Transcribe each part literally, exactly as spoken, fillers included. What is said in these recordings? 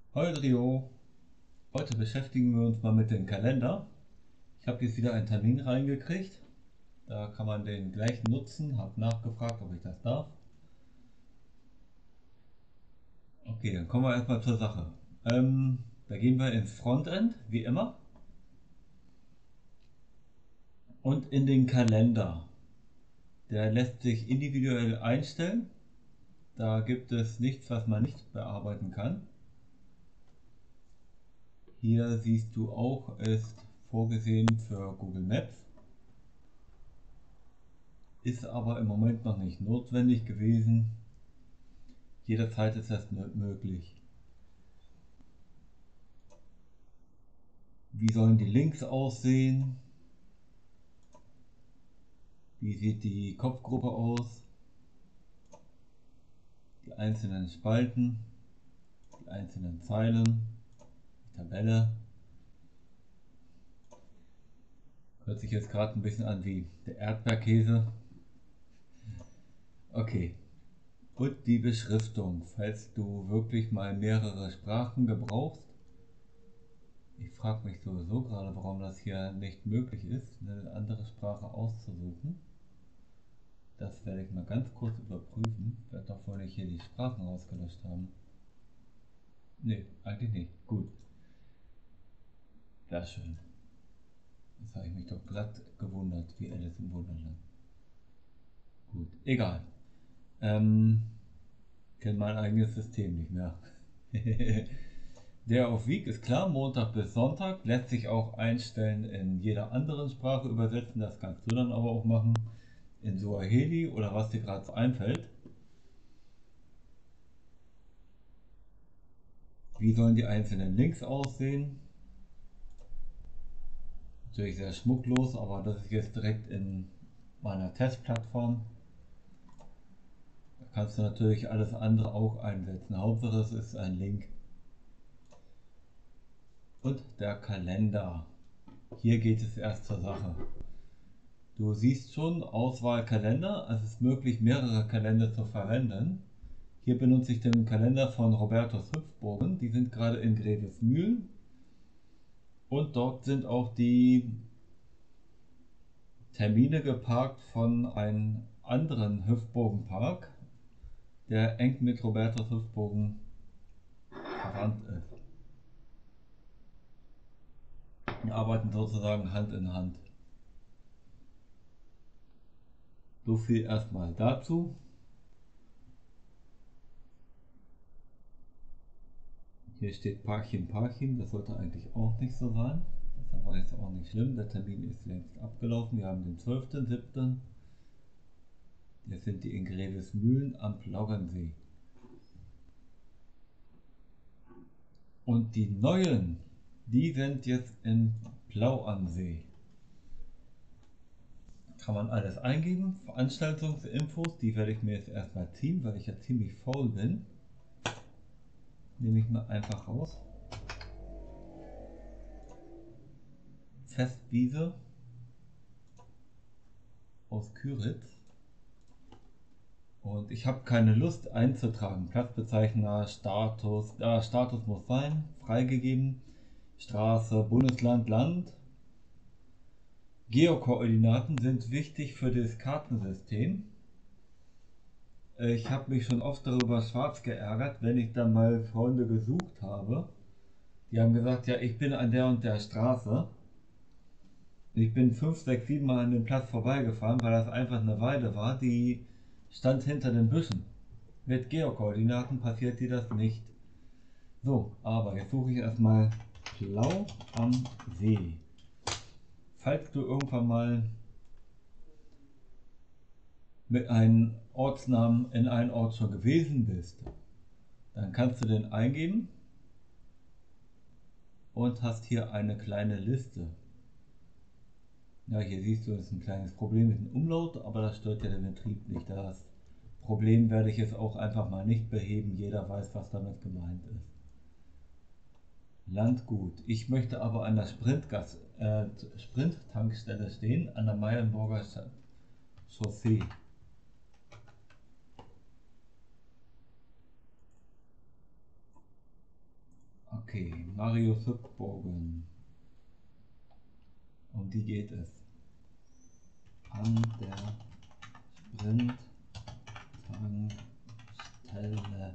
Hallo Rio, heute beschäftigen wir uns mal mit dem Kalender. Ich habe jetzt wieder einen Termin reingekriegt. Da kann man den gleich nutzen. Habe nachgefragt, ob ich das darf. Okay, dann kommen wir erstmal zur Sache. Ähm, da gehen wir ins Frontend, wie immer, und in den Kalender. Der lässt sich individuell einstellen. Da gibt es nichts, was man nicht bearbeiten kann. Hier siehst du auch, ist vorgesehen für Google Maps. Ist aber im Moment noch nicht notwendig gewesen. Jederzeit ist das möglich. Wie sollen die Links aussehen? Wie sieht die Kopfgruppe aus? Die einzelnen Spalten, die einzelnen Zeilen, die Tabelle. Hört sich jetzt gerade ein bisschen an wie der Erdbeerkäse. Okay. Und die Beschriftung, falls du wirklich mal mehrere Sprachen gebrauchst. Ich frage mich sowieso gerade, warum das hier nicht möglich ist, eine andere Sprache auszusuchen. Das werde ich mal ganz kurz überprüfen. Ich werde doch wohl nicht hier die Sprachen ausgelöscht haben. Nee, eigentlich nicht. Gut. Sehr schön. Jetzt habe ich mich doch glatt gewundert, wie Alice im Wunderland. Gut, egal. Ähm, kenne mein eigenes System nicht mehr. Der auf Week ist klar, Montag bis Sonntag. Lässt sich auch einstellen in jeder anderen Sprache übersetzen. Das kannst du dann aber auch machen. In Suaheli oder was dir gerade so einfällt. Wie sollen die einzelnen Links aussehen? Natürlich sehr schmucklos, aber das ist jetzt direkt in meiner Testplattform. Da kannst du natürlich alles andere auch einsetzen. Hauptsache es ist ein Link. Und der Kalender. Hier geht es erst zur Sache. Du siehst schon, Auswahl Kalender. Es ist möglich, mehrere Kalender zu verwenden. Hier benutze ich den Kalender von Robertus Hüpfbogen. Die sind gerade in Grevesmühlen. Und dort sind auch die Termine geparkt von einem anderen Hüpfbogenpark, der eng mit Robertus Hüpfbogen verwandt ist. Wir arbeiten sozusagen Hand in Hand. So viel erstmal dazu. Hier steht Parchim Parchim, das sollte eigentlich auch nicht so sein. Das ist aber jetzt auch nicht schlimm, der Termin ist längst abgelaufen. Wir haben den zwölften siebten Jetzt sind die in Grevesmühlen am Plaugernsee. Und die neuen, die sind jetzt in Plauansee. Kann man alles eingeben. Veranstaltungsinfos, die werde ich mir jetzt erstmal ziehen, weil ich ja ziemlich faul bin. Nehme ich mal einfach raus. Festwiese aus Küritz. Und ich habe keine Lust einzutragen. Platzbezeichner, Status, äh, Status muss sein, freigegeben. Straße, Bundesland, Land. Geokoordinaten sind wichtig für das Kartensystem. Ich habe mich schon oft darüber schwarz geärgert, wenn ich dann mal Freunde gesucht habe. Die haben gesagt, ja, ich bin an der und der Straße. Ich bin fünf, sechs, sieben Mal an dem Platz vorbeigefahren, weil das einfach eine Weide war, die stand hinter den Büschen. Mit Geokoordinaten passiert dir das nicht. So, aber jetzt suche ich erstmal Plau am See. Falls du irgendwann mal mit einem Ortsnamen in einem Ort schon gewesen bist, dann kannst du den eingeben und hast hier eine kleine Liste. Ja, hier siehst du, es ist ein kleines Problem mit dem Umlaut, aber das stört ja den Betrieb nicht. Das Problem werde ich jetzt auch einfach mal nicht beheben. Jeder weiß, was damit gemeint ist. Landgut. Ich möchte aber an der Sprintgas, äh, Sprint-Tankstelle stehen, an der Meilenburger Chaussee. Okay, Marius Hüpfbogen. Um die geht es. An der Sprint-Tankstelle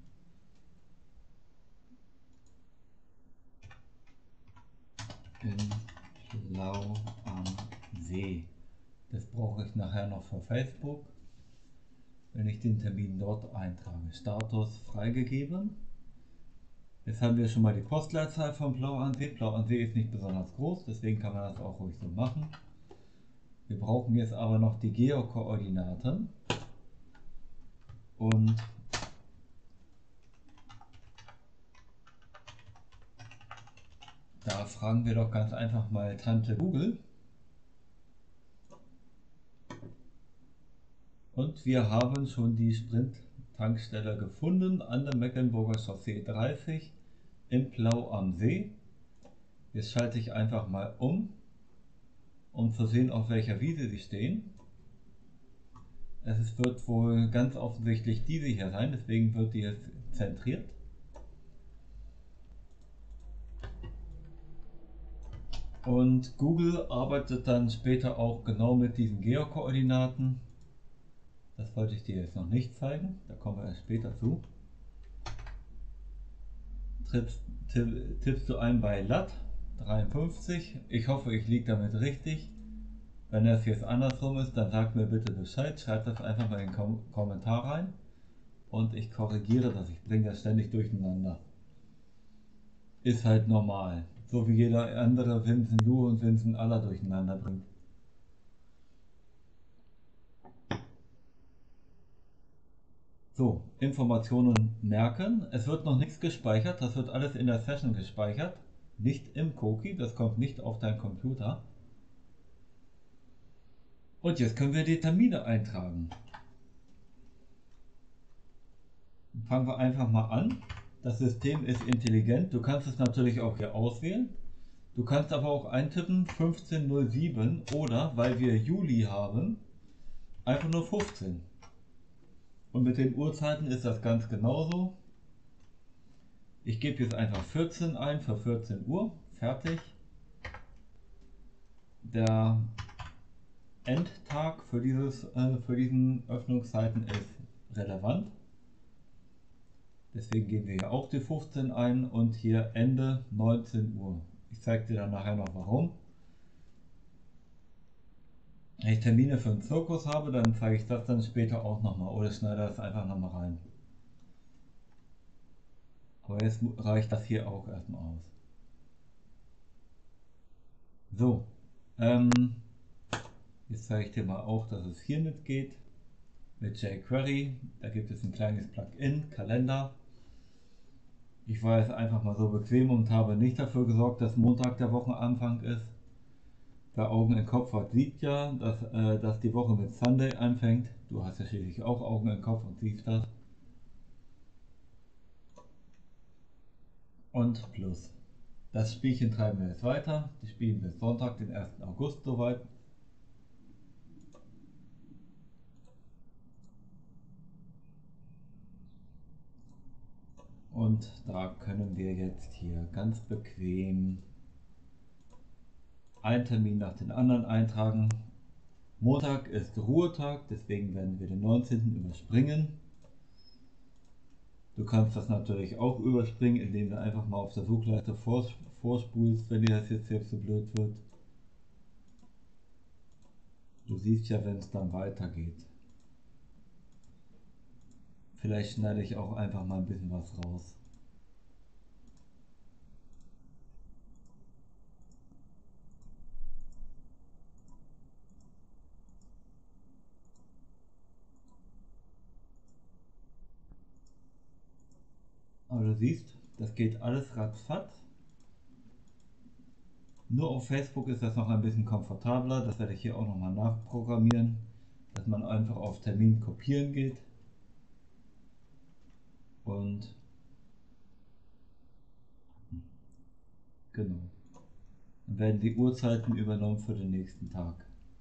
in Plau am See. Das brauche ich nachher noch für Facebook, wenn ich den Termin dort eintrage. Status freigegeben. Jetzt haben wir schon mal die Postleitzahl von Plau am See. Plau am See ist nicht besonders groß, deswegen kann man das auch ruhig so machen. Wir brauchen jetzt aber noch die Geokoordinaten. Und da fragen wir doch ganz einfach mal Tante Google. Und wir haben schon die Sprint-Tankstelle gefunden an der Mecklenburger Chaussee dreißig in Plau am See. Jetzt schalte ich einfach mal um, um zu sehen, auf welcher Wiese sie stehen. Es wird wohl ganz offensichtlich diese hier sein, deswegen wird die jetzt zentriert. Und Google arbeitet dann später auch genau mit diesen Geokoordinaten. Das wollte ich dir jetzt noch nicht zeigen, da kommen wir erst später zu. Tippst, tipp, tippst du ein bei Lat dreiundfünfzig. Ich hoffe, ich liege damit richtig. Wenn das jetzt andersrum ist, dann sag mir bitte Bescheid. Schreib das einfach mal in den Kom Kommentar rein. Und ich korrigiere das. Ich bringe das ständig durcheinander. Ist halt normal. So wie jeder andere Vincent Lu und Vincent Aller durcheinander bringt. So, Informationen merken. Es wird noch nichts gespeichert. Das wird alles in der Session gespeichert. Nicht im Cookie. Das kommt nicht auf deinen Computer. Und jetzt können wir die Termine eintragen. Fangen wir einfach mal an. Das System ist intelligent. Du kannst es natürlich auch hier auswählen. Du kannst aber auch eintippen fünfzehn null sieben oder, weil wir Juli haben, einfach nur fünfzehn. Und mit den Uhrzeiten ist das ganz genauso. Ich gebe jetzt einfach vierzehn ein für vierzehn Uhr. Fertig. Der Endtag für, dieses, äh, für diesen Öffnungszeiten ist relevant. Deswegen geben wir hier auch die fünfzehn ein und hier Ende neunzehn Uhr. Ich zeige dir dann nachher noch warum. Wenn ich Termine für einen Zirkus habe, dann zeige ich das dann später auch nochmal oder schneide das einfach nochmal rein. Aber jetzt reicht das hier auch erstmal aus. So, ähm, jetzt zeige ich dir mal auch, dass es hiermit geht. Mit jQuery, da gibt es ein kleines Plugin, Kalender. Ich war jetzt einfach mal so bequem und habe nicht dafür gesorgt, dass Montag der Wochenanfang ist. Wer Augen im Kopf hat, sieht ja, dass, äh, dass die Woche mit Sunday anfängt. Du hast ja schließlich auch Augen im Kopf und siehst das. Und plus. Das Spielchen treiben wir jetzt weiter. Die spielen bis Sonntag, den ersten August soweit. Und da können wir jetzt hier ganz bequem einen Termin nach den anderen eintragen. Montag ist Ruhetag, deswegen werden wir den neunzehnten überspringen. Du kannst das natürlich auch überspringen, indem du einfach mal auf der Suchleiste vorspulst, wenn dir das jetzt selbst so blöd wird. Du siehst ja, wenn es dann weitergeht. Vielleicht schneide ich auch einfach mal ein bisschen was raus. Aber du siehst, das geht alles ratzfatz. Nur auf Facebook ist das noch ein bisschen komfortabler. Das werde ich hier auch nochmal nachprogrammieren, dass man einfach auf Termin kopieren geht. Und genau. Dann werden die Uhrzeiten übernommen für den nächsten Tag.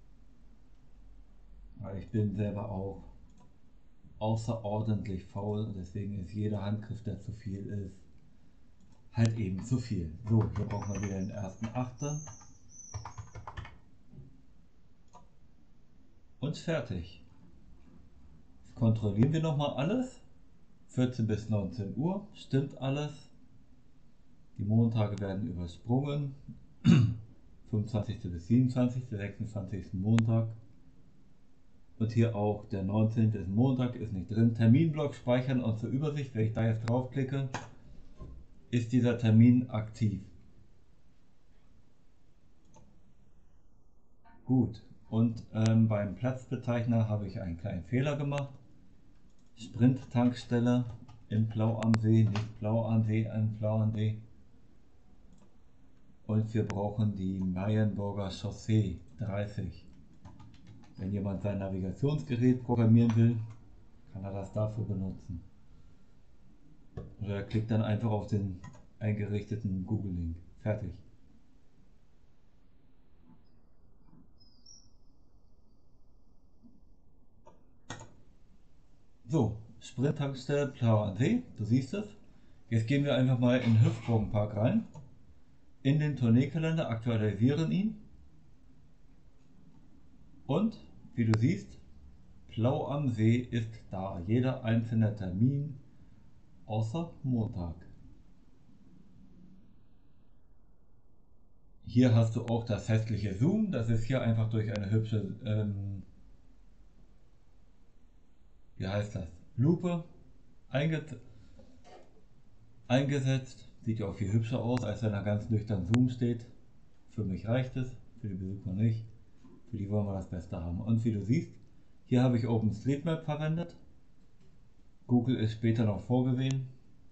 Aber ich bin selber auch außerordentlich faul und deswegen ist jeder Handgriff, der zu viel ist, halt eben zu viel. So, hier brauchen wir wieder den ersten Achter. Und fertig. Jetzt kontrollieren wir nochmal alles. vierzehn bis neunzehn Uhr, stimmt alles. Die Montage werden übersprungen. fünfundzwanzigsten bis siebenundzwanzigsten, sechsundzwanzigsten Montag. Und hier auch der neunzehnte ist Montag, ist nicht drin. Terminblock speichern und zur Übersicht, wenn ich da jetzt draufklicke, ist dieser Termin aktiv. Gut, und ähm, beim Platzbezeichner habe ich einen kleinen Fehler gemacht. Sprint-Tankstelle in Plau am See, nicht Plau am See, ein Plau am See. Und wir brauchen die Meyenburger Chaussee dreißig. Wenn jemand sein Navigationsgerät programmieren will, kann er das dafür benutzen. Oder er klickt dann einfach auf den eingerichteten Google-Link. Fertig. So, Sprint-Tankstelle Plau am See, du siehst es. Jetzt gehen wir einfach mal in den Hüpfburgenpark rein. In den Tourneekalender, aktualisieren ihn. Und, wie du siehst, Plau am See ist da. Jeder einzelne Termin außer Montag. Hier hast du auch das hässliche Zoom. Das ist hier einfach durch eine hübsche, ähm, wie heißt das, Lupe einge eingesetzt. Sieht ja auch viel hübscher aus, als wenn da ganz nüchtern Zoom steht. Für mich reicht es, für die Besucher nicht. Für die wollen wir das Beste haben. Und wie du siehst, hier habe ich OpenStreetMap verwendet. Google ist später noch vorgesehen.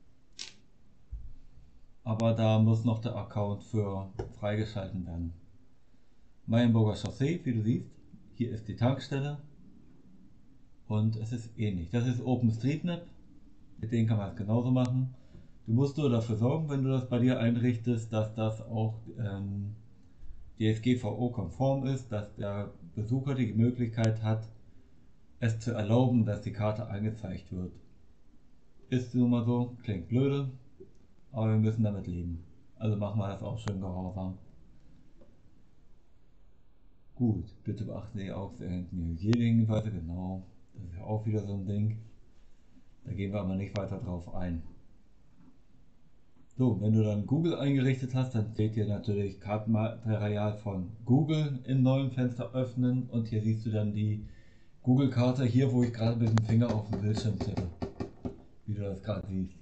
Aber da muss noch der Account für freigeschalten werden. Meyenburger Chaussee, wie du siehst, hier ist die Tankstelle und es ist ähnlich. Das ist OpenStreetMap, mit denen kann man es genauso machen. Du musst nur dafür sorgen, wenn du das bei dir einrichtest, dass das auch ähm, D S G V O-konform ist, dass der Besucher die Möglichkeit hat, es zu erlauben, dass die Karte angezeigt wird. Ist nun mal so, klingt blöde, aber wir müssen damit leben. Also machen wir das auch schön gehorsam. Gut, bitte beachten Sie auch sehr hinten Hygienehinweise, genau. Das ist ja auch wieder so ein Ding. Da gehen wir aber nicht weiter drauf ein. So, wenn du dann Google eingerichtet hast, dann seht ihr natürlich Kartenmaterial von Google im neuen Fenster öffnen und hier siehst du dann die Google-Karte hier, wo ich gerade mit dem Finger auf dem Bildschirm tippe. Wie du das gerade siehst.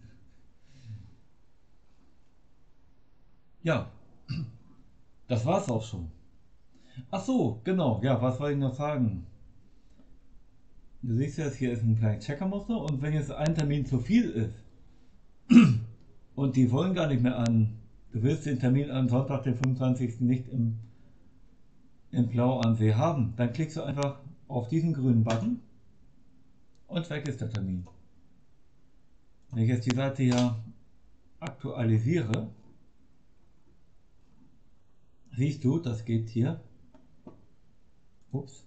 Ja, das war's auch schon. Ach so, genau, ja, was wollte ich noch sagen? Du siehst jetzt, hier ist ein kleines Checkermuster und wenn jetzt ein Termin zu viel ist und die wollen gar nicht mehr an, du willst den Termin am Sonntag, den fünfundzwanzigsten nicht im, im Plau am See haben, dann klickst du einfach auf diesen grünen Button und weg ist der Termin. Wenn ich jetzt die Seite hier aktualisiere, siehst du, das geht hier ups,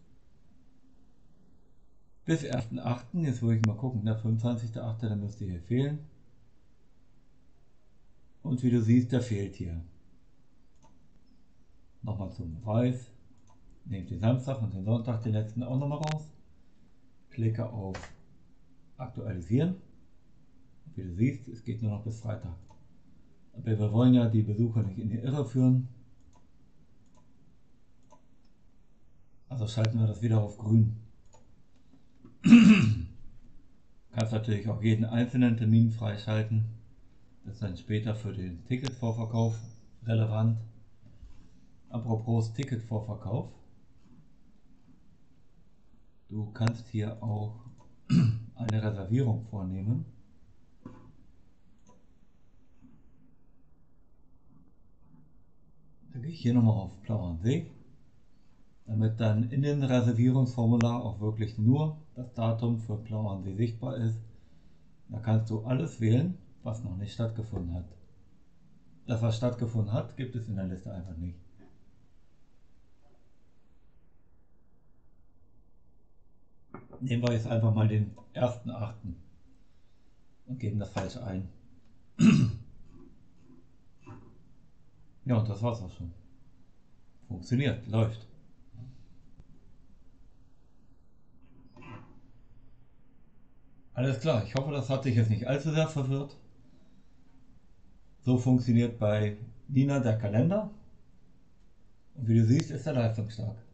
bis ersten achten Jetzt will ich mal gucken, der fünfundzwanzigste achte der müsste hier fehlen. Und wie du siehst, der fehlt hier. Nochmal zum Beweis. Nehme den Samstag und den Sonntag, den letzten auch nochmal raus. Klicke auf Aktualisieren. Und wie du siehst, es geht nur noch bis Freitag. Aber wir wollen ja die Besucher nicht in die Irre führen. Also schalten wir das wieder auf grün. Kannst natürlich auch jeden einzelnen Termin freischalten. Das ist dann später für den Ticketvorverkauf relevant. Apropos Ticketvorverkauf. Du kannst hier auch eine Reservierung vornehmen. Da gehe ich hier nochmal auf Plau am See, damit dann in dem Reservierungsformular auch wirklich nur das Datum für Plau am See sichtbar ist. Da kannst du alles wählen, was noch nicht stattgefunden hat. Das, was stattgefunden hat, gibt es in der Liste einfach nicht. Nehmen wir jetzt einfach mal den ersten achten und geben das falsch ein. Ja, und das war's auch schon. Funktioniert, läuft. Alles klar, ich hoffe, das hat dich jetzt nicht allzu sehr verwirrt. So funktioniert bei Nina der Kalender. Und wie du siehst, ist er leistungsstark.